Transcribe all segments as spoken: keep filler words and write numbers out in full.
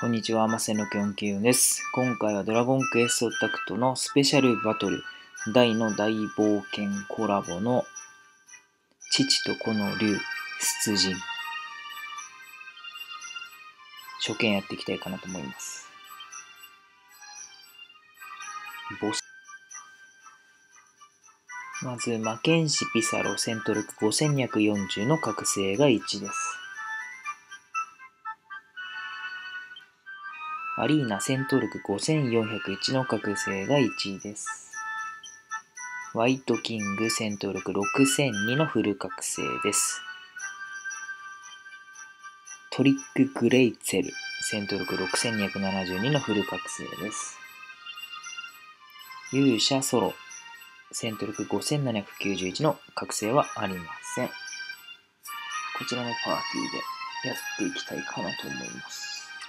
こんにちは、マセのきょんきゅうです。今回はドラゴンクエストタクトのスペシャルバトル大の大冒険コラボの父と子の竜出陣初見やっていきたいかなと思います。ボスまず魔剣士ピサロ戦闘力ごせんにひゃくよんじゅうの覚醒がいちです。アリーナ戦闘力ごせんよんひゃくいちの覚醒がいちです。ホワイトキング戦闘力ろくせんにのフル覚醒です。トリックグレイツェル戦闘力ろくせんにひゃくななじゅうにのフル覚醒です。勇者ソロ戦闘力ごせんななひゃくきゅうじゅういちの覚醒はありません。こちらのパーティーでやっていきたいかなと思います。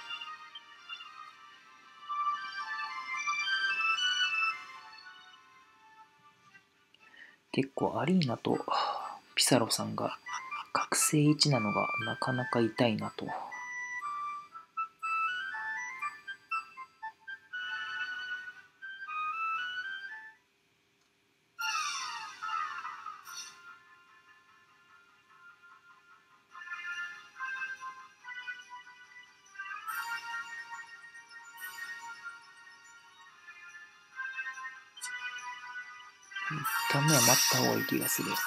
結構アリーナとピサロさんが覚醒いちなのがなかなか痛いなと。一旦目は待った方がいい気がする。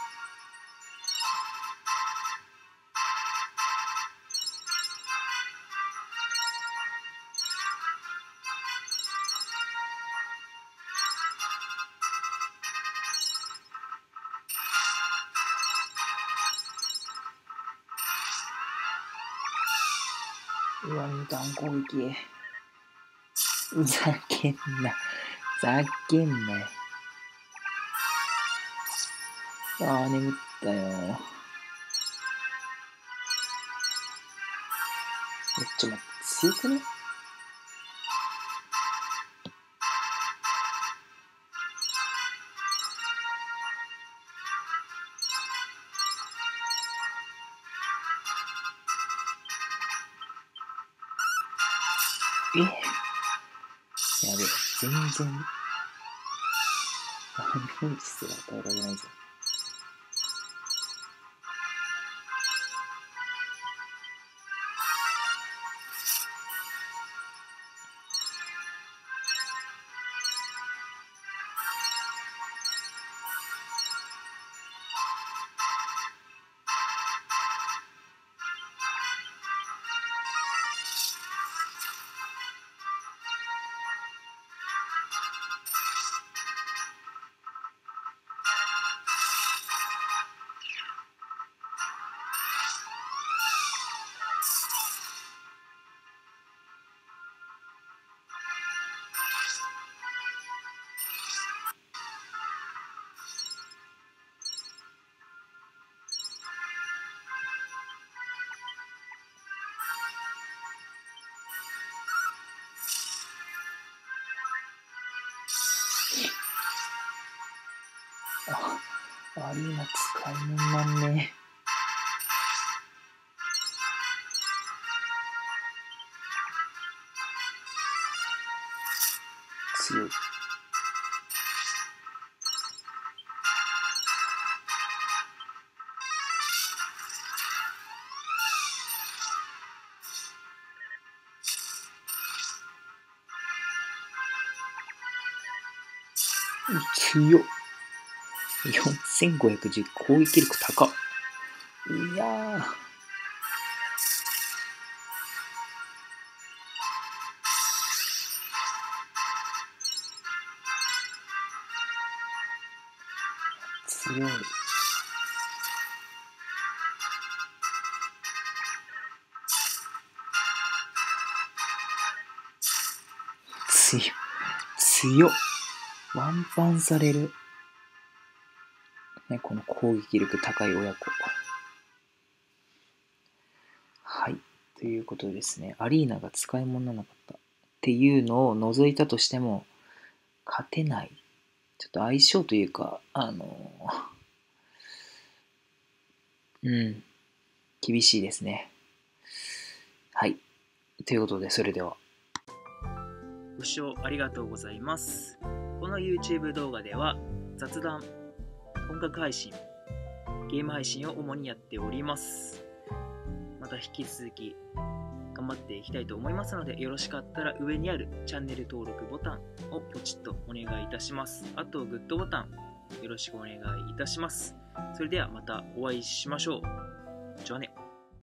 うわ、二段攻撃。ふざけんな。ふざけんなよ。ああ、眠ったよ。めっちゃ待って、強くね？えやべえ、全然、ダメージすら与えられないぞ。あ、アリーナ使い物なんね。強い。強っ。よんせんごひゃくじゅう攻撃力高っ。いやー。強い。強っ。強っ。ワンパンされる。ね、この攻撃力高い親子。はい。ということでですね、アリーナが使い物にならなかったっていうのを除いたとしても、勝てない。ちょっと相性というか、あのー、うん、厳しいですね。はい。 ということで、それでは。ご視聴ありがとうございます。この YouTube 動画では雑談、音楽配信、ゲーム配信を主にやっております。また引き続き頑張っていきたいと思いますので、よろしかったら上にあるチャンネル登録ボタンをポチッとお願いいたします。あとグッドボタンよろしくお願いいたします。それではまたお会いしましょう。じゃあね。